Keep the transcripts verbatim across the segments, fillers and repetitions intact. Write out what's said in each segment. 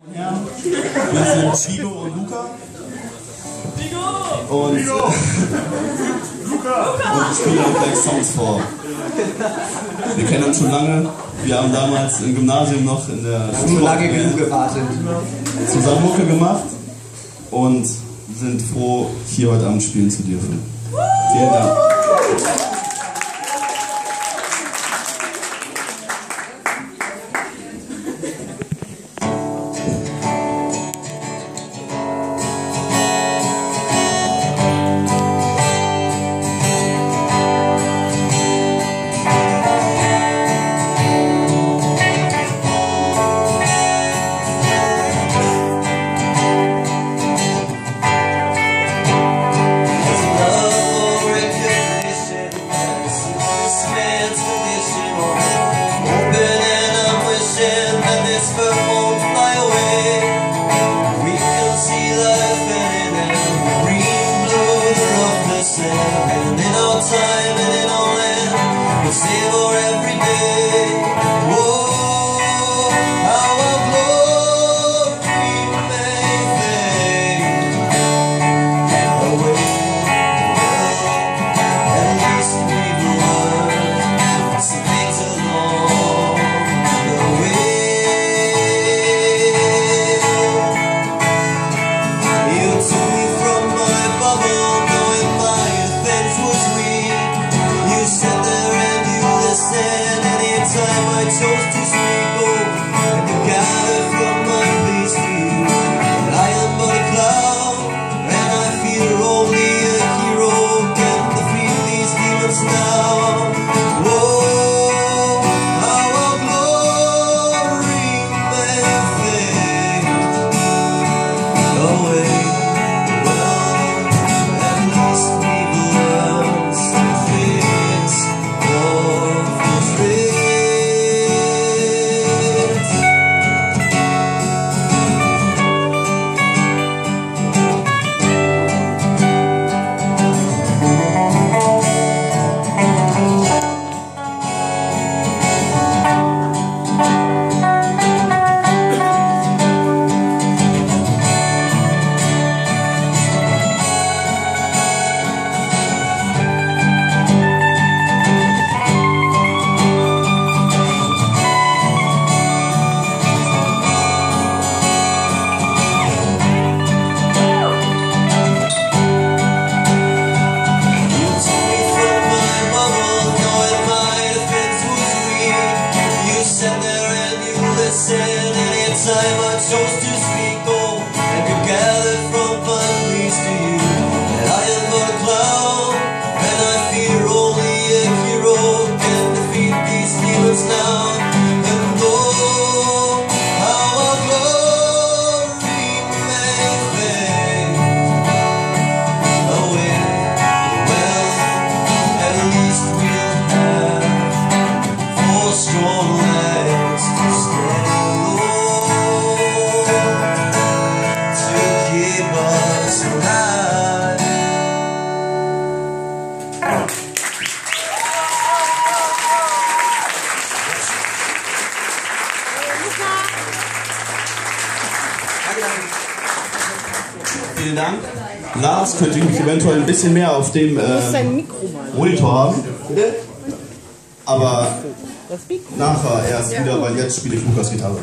Ja, wir sind Chico und Luca. Und, Chico! Luca! und wir spielen auch gleich Songs vor. Wir kennen uns schon lange. Wir haben damals im Gymnasium noch in der Schule lange genug gewartet. zusammen Mucke gemacht und sind froh, hier heute Abend spielen zu dürfen. Vielen Dank. Vielen Dank. Lars, könnte ich mich eventuell ein bisschen mehr auf dem äh, Monitor haben. Aber nachher erst wieder, weil jetzt spiele ich Lukas Gitarre.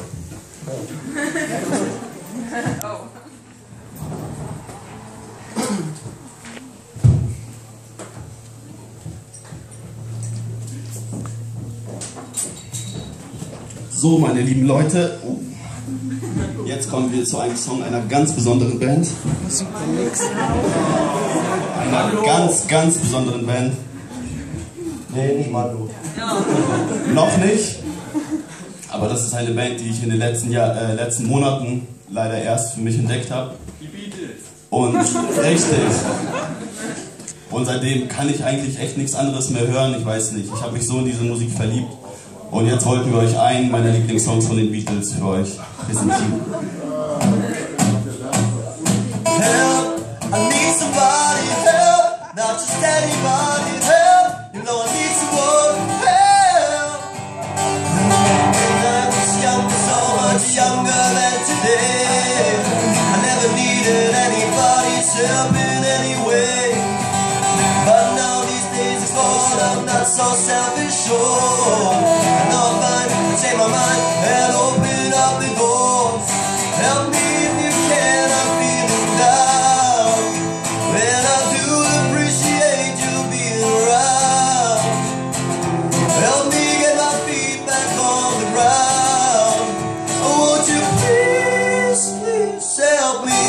So, meine lieben Leute, jetzt kommen wir zu einem Song einer ganz besonderen Band. Einer ganz, ganz besonderen Band. Nee, nicht mal du. Noch nicht, aber das ist eine Band, die ich in den letzten, Jahr, äh, letzten Monaten leider erst für mich entdeckt habe. Die Beatles. Und richtig. Und seitdem kann ich eigentlich echt nichts anderes mehr hören. Ich weiß nicht, ich habe mich so in diese Musik verliebt. Und jetzt wollten wir euch einen meiner Lieblingssongs von den Beatles für euch präsentieren. Help, I need somebody, help, not just anybody, help, you know I need someone, help. And I was young, so much younger than today. today. I never needed anybody's help in any way, but now these days it's gone. I'm not so self-assured. I know I'm fine to change my mind and open up the doors. Help me if you can, I'm feeling down. When I do appreciate you being around. Help me get my feet back on the ground. Oh, won't you please, please help me?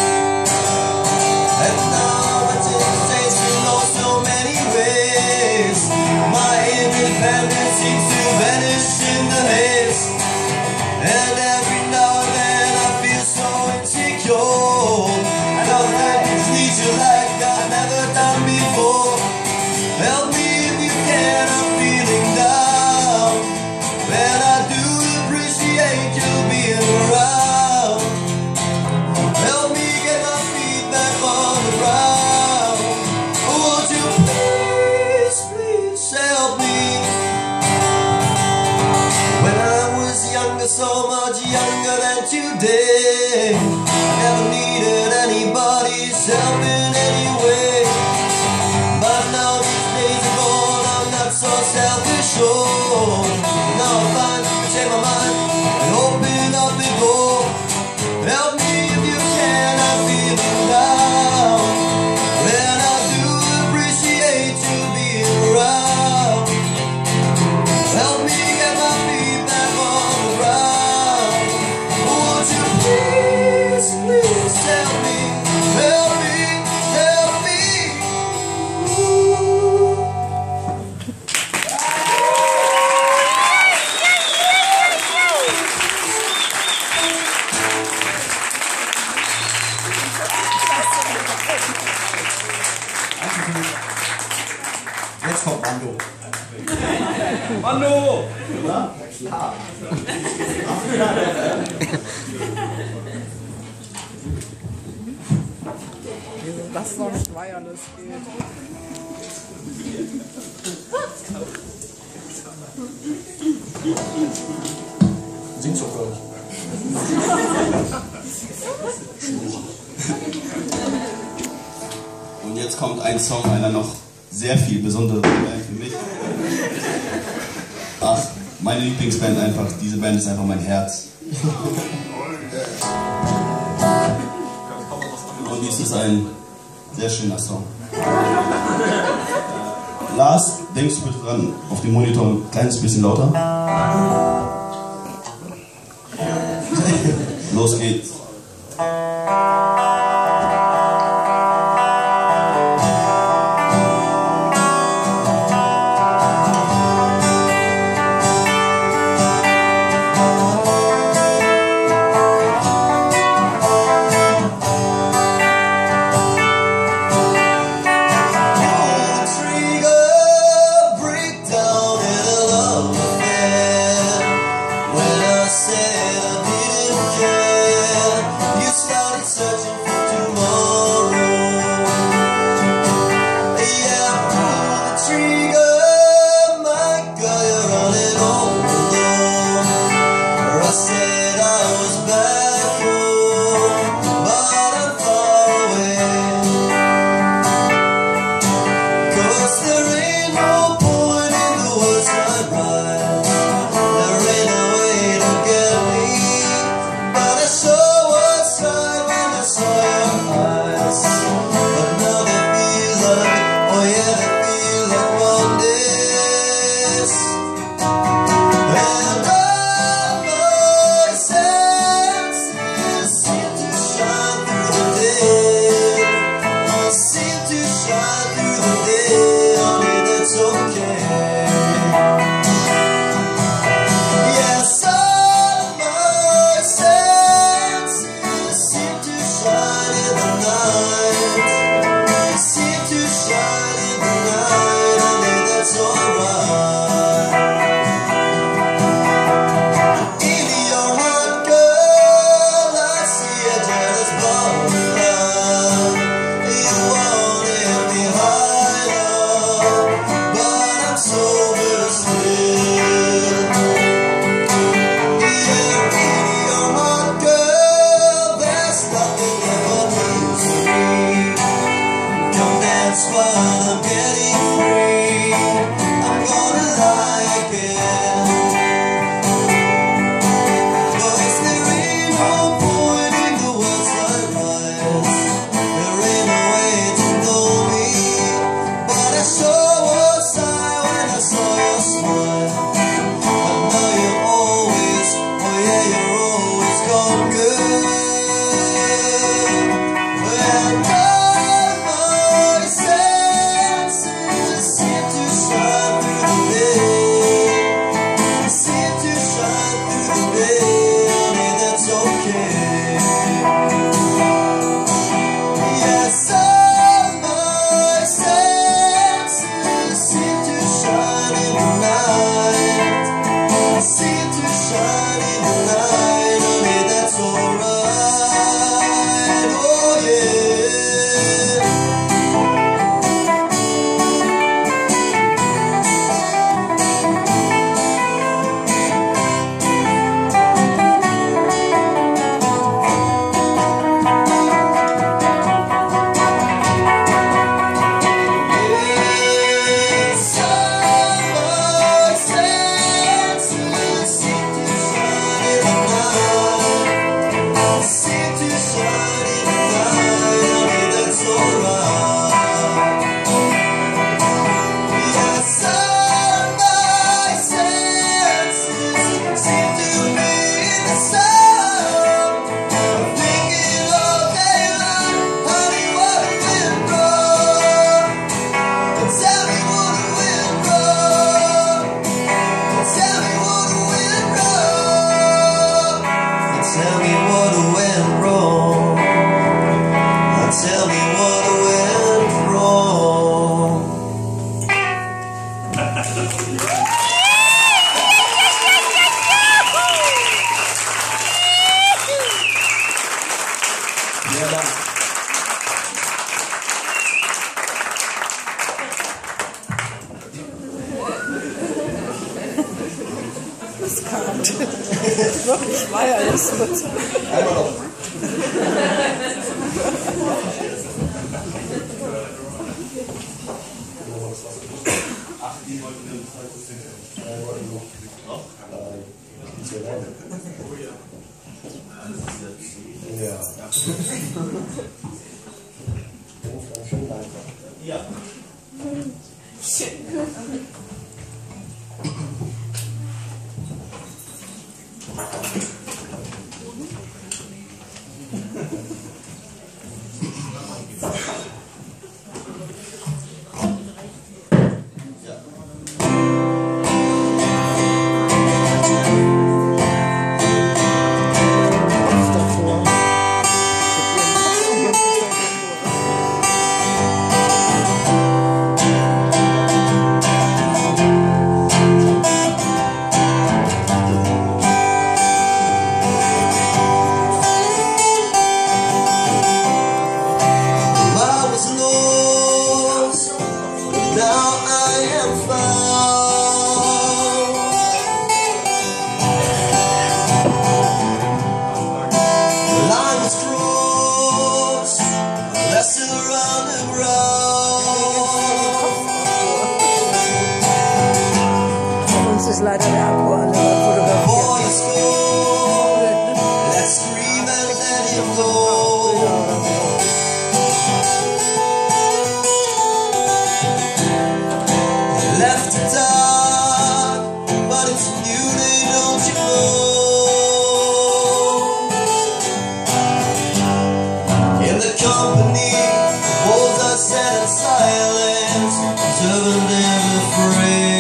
And now my temptation knows so many ways. My independence seems to vanish in the haze. And every now and then I feel so insecure. I know that I need you like I've never done before. Help me if you can, I'm feeling down. When I do appreciate you being around. Help me get my feet back on the ground. Oh, won't you please, please help me? When I was younger, so much younger than today, I never needed anybody's help in any way. But now these days are gone, I'm not so self-assured. Now I'm fine to change my mind and open up the door. Help me if you can, I'm feeling down. When I do appreciate you being around. Help me get my feet back on the ground. Won't you please, please help me, help me, help me. Jetzt kommt Mando. Mando! Ja. Wieso das noch nicht wireless geht. Singst doch gar nicht. Und jetzt kommt ein Song einer noch sehr viel besonderen Band für mich. Ach, meine Lieblingsband einfach. Diese Band ist einfach mein Herz. Und dies ist ein sehr schöner Song. Lars, denkst du bitte dran, auf dem Monitor ein kleines bisschen lauter? Los geht's. Searching for Wirklich war alles gut. Einmal noch. Ach, die wollten wir uns heute singen. Ja. Ja. Ist leider der Akku an der Fotografie. Left it dark, but it's a new day, don't you know? In the company, walls are set in silence, observant and afraid.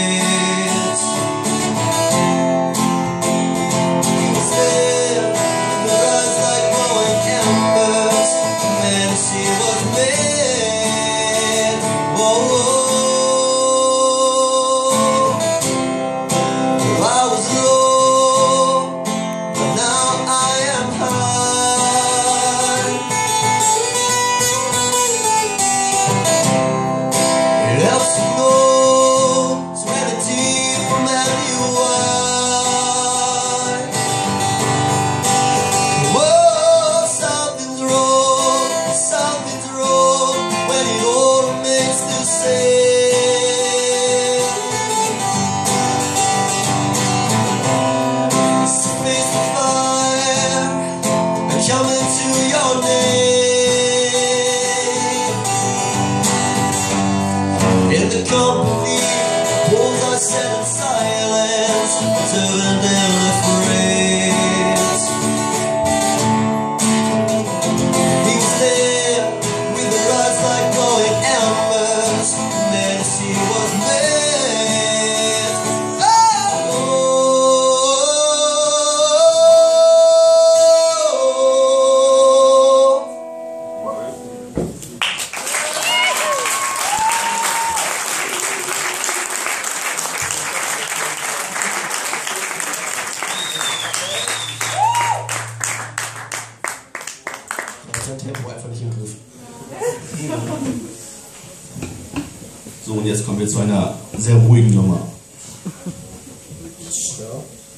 Silence, turned and afraid. sein Tempo einfach nicht im Griff. So, und jetzt kommen wir zu einer sehr ruhigen Nummer. Ja.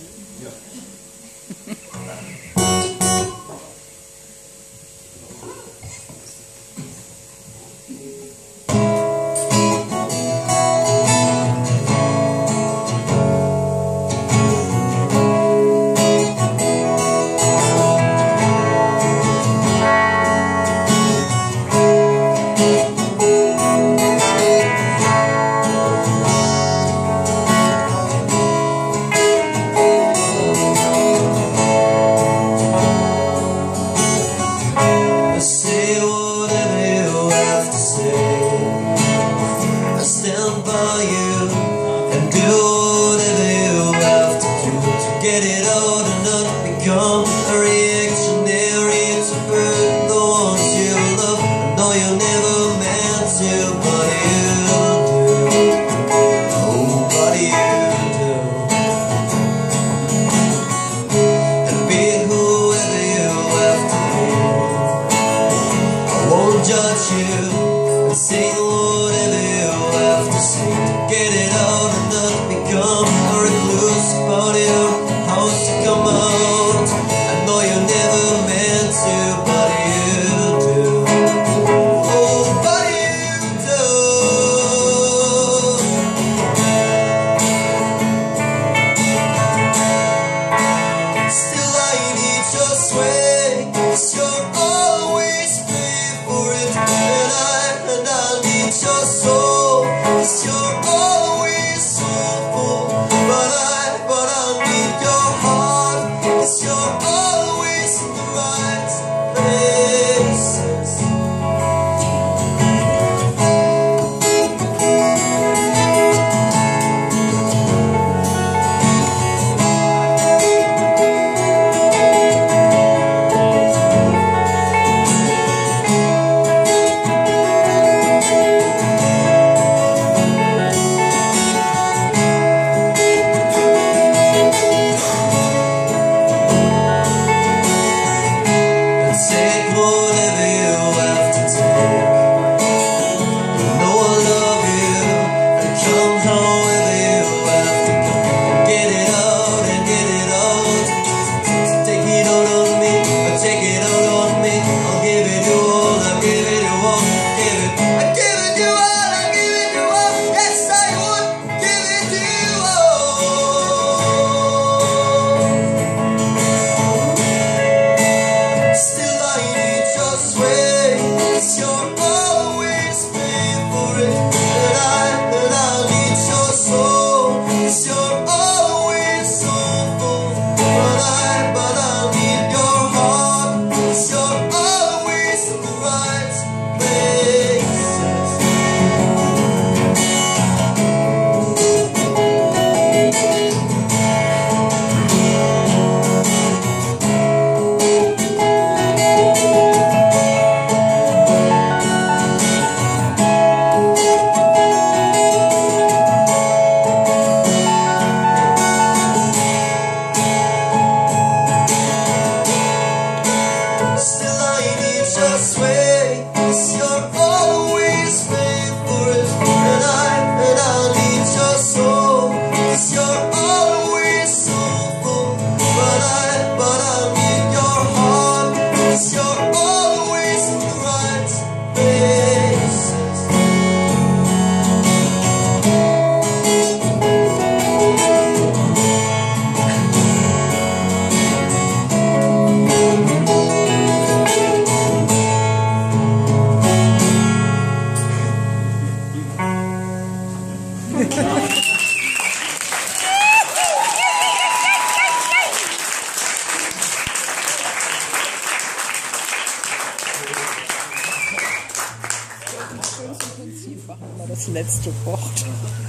Das letzte Wort.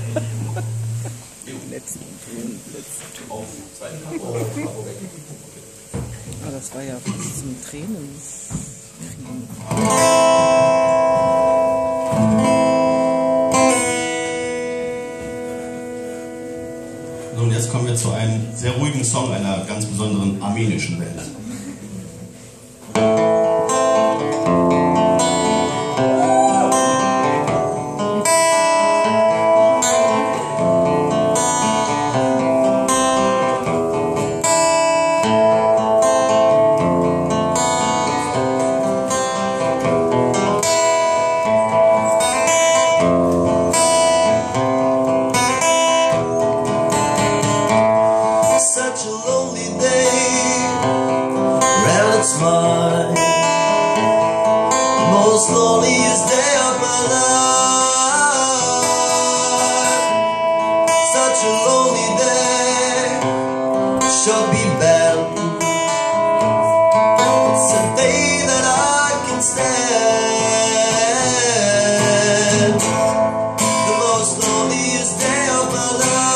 Letzten Ton, letzten Ton. Ah, das war ja fast zum Tränen. Nun, jetzt kommen wir zu einem sehr ruhigen Song einer ganz besonderen armenischen Band. mine. Most loneliest day of my life. Such a lonely day should be bad. It's a day that I can stand. The most loneliest day of my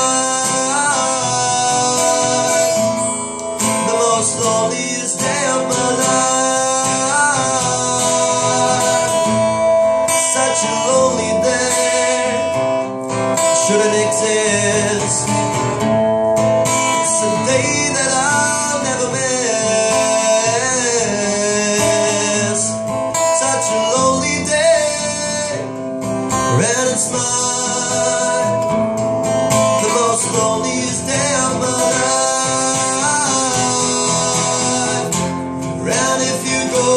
life. The most loneliest day of my life. Such a lonely day shouldn't exist. It's a day that I'll never miss. Such a lonely day, and it's mine. The most loneliest day of my life. And if you go,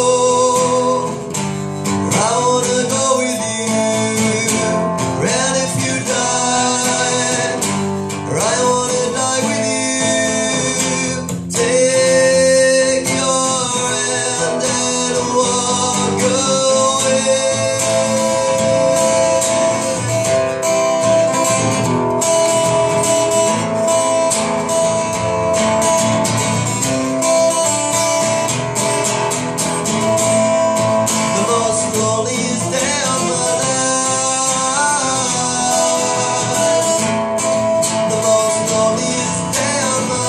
I wanna go with you. And if you die, I wanna die with you. Take your hand and walk away. The most loneliest day of my life. The most loneliest day of my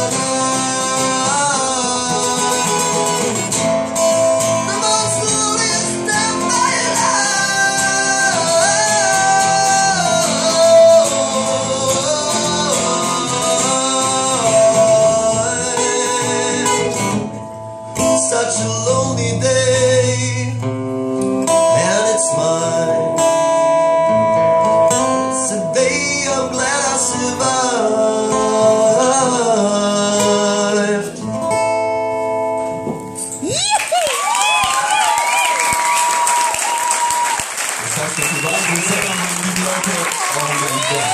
life. The most loneliest day of my life. Such a lonely day, and it's mine. It's a day I'm glad I survived. Das heißt, das ist wahnsinnig sehr, meine lieben Leute. Oh mein Gott.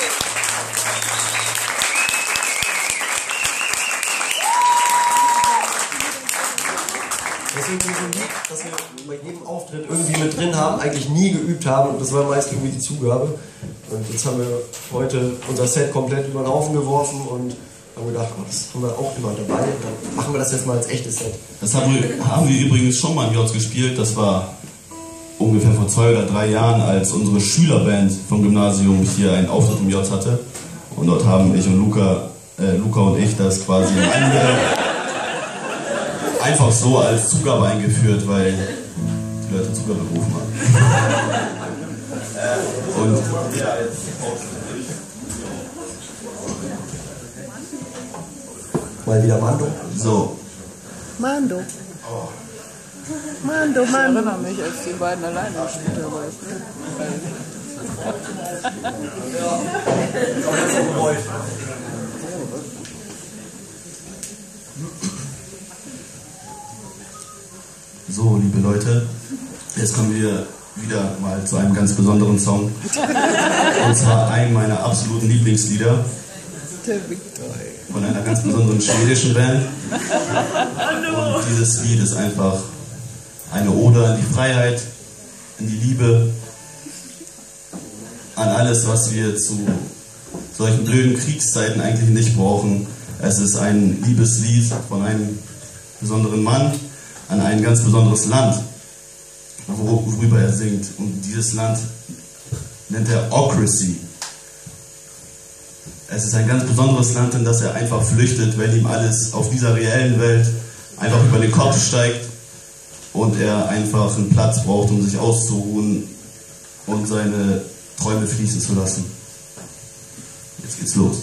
Deswegen so ein Lied, das wir bei jedem Auftritt irgendwie mit drin haben, eigentlich nie geübt haben, und das war meist irgendwie die Zugabe. Und jetzt haben wir heute unser Set komplett über den Haufen geworfen und haben gedacht, oh, das haben wir auch immer dabei, und dann machen wir das jetzt mal als echtes Set. Das haben wir, haben wir übrigens schon mal in J gespielt. Das war ungefähr vor zwei oder drei Jahren, als unsere Schülerband vom Gymnasium hier einen Auftritt im J hatte. Und dort haben ich und Luca, äh, Luca und ich das quasi einge einfach so als Zugabe eingeführt, weil die Leute Zugabe berufen haben. äh, und ja, jetzt Mal wieder Mando. so. Mando. Mando, Ich Mando. erinnere mich, als die beiden alleine gespielt haben. So, liebe Leute, jetzt kommen wir wieder mal zu einem ganz besonderen Song. Und zwar einem meiner absoluten Lieblingslieder Der Victor. von einer ganz besonderen schwedischen Band. Und dieses Lied ist einfach eine Ode an die Freiheit, an die Liebe, an alles, was wir zu solchen blöden Kriegszeiten eigentlich nicht brauchen. Es ist ein Liebeslied von einem besonderen Mann an ein ganz besonderes Land, worüber er singt. Und dieses Land nennt er Ocracy. Es ist ein ganz besonderes Land, in das er einfach flüchtet, wenn ihm alles auf dieser reellen Welt einfach über den Kopf steigt und er einfach einen Platz braucht, um sich auszuruhen und seine Träume fließen zu lassen. Jetzt geht's los.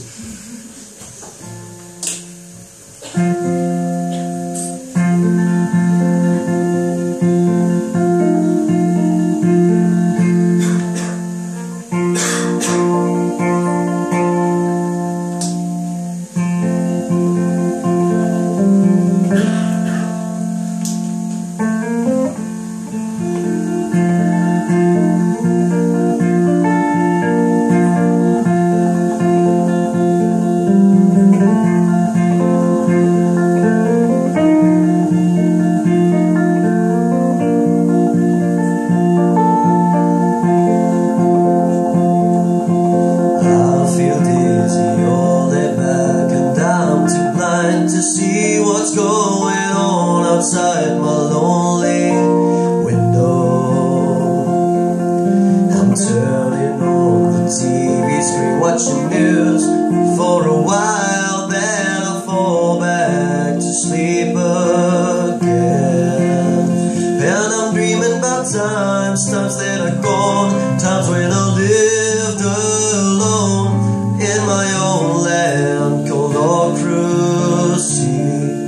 watching news for a while, then I fall back to sleep again. And I'm dreaming about times, times that are gone, times when I lived alone in my own land called Ocrucy.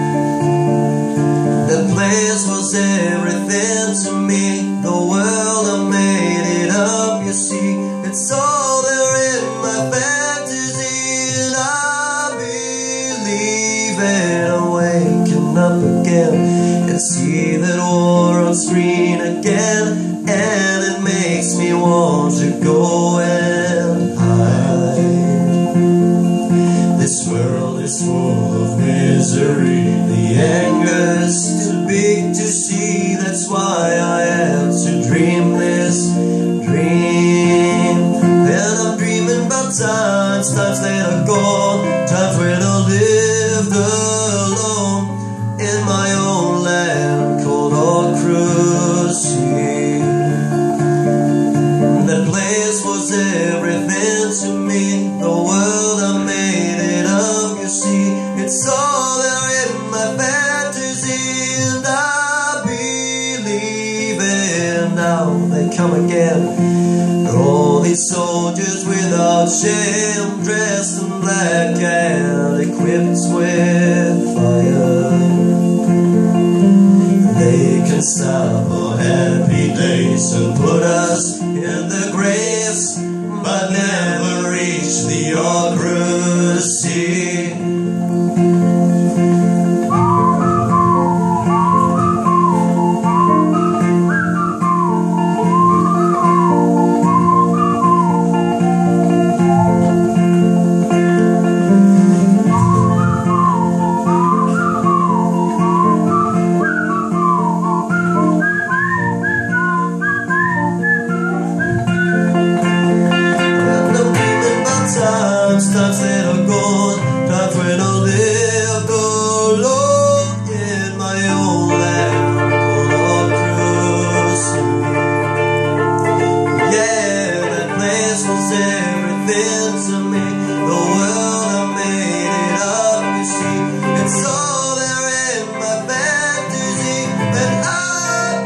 That place was everything to me, the world I made it up, you see. It's all there in my fantasy, and I believe it. I'm waking up again and see that war on screen again, and it makes me want to go and hide. This world is full of misery, the anger's too big to see. That's why I had to dream this dream. And I'm dreaming about times, times that are gone, times when I lived alone in my own land called Ocrucy. That place was everything to me, the world I made it up, you see. It's all there in my fantasy, and I believe it. Now they come again, all these soldiers without shame, dressed in black and equipped with fire. They can stop our happy days and put us in the graves, but never reach the Ocrucy. Times that are gone, times when I lived alone in my own land called Ocrucy. Yeah, that place was everything to me, the world I made it up, you see. It's all there in my fantasy, and I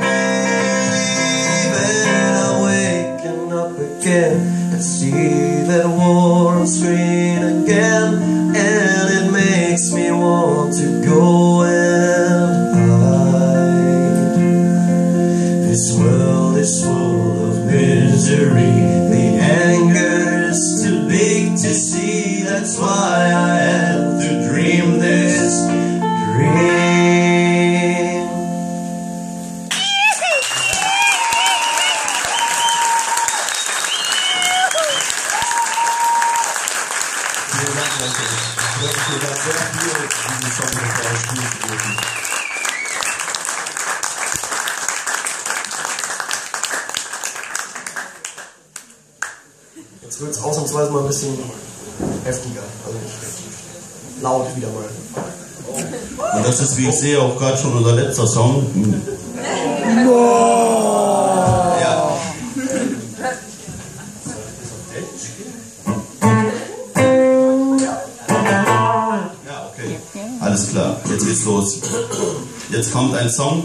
believe it. I'm waking up again and see that war on screen again, and it makes me want to go and hide. This world is full of misery, the anger is too big to see. That's why I had to dream this dream. Jetzt wird es ausnahmsweise mal ein bisschen heftiger, also laut wieder mal. Und das ist, wie ich sehe, auch gerade schon unser letzter Song. Ja. Ja, okay. Alles klar, jetzt geht's los. Jetzt kommt ein Song.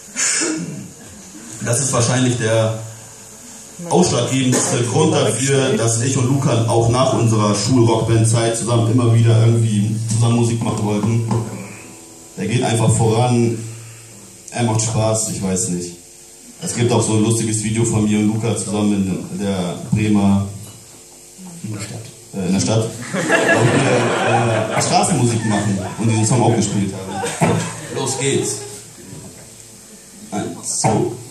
Das ist wahrscheinlich der ausschlaggebendste Grund dafür, dass ich und Luca auch nach unserer Schulrockband-Zeit zusammen immer wieder irgendwie zusammen Musik machen wollten. Der geht einfach voran, er macht Spaß, ich weiß nicht. Es gibt auch so ein lustiges Video von mir und Luca zusammen in der Bremer in der Stadt, äh, in der Stadt wo wir äh, Straßenmusik machen und diesen Song auch gespielt haben. Los geht's. Eins, zwei.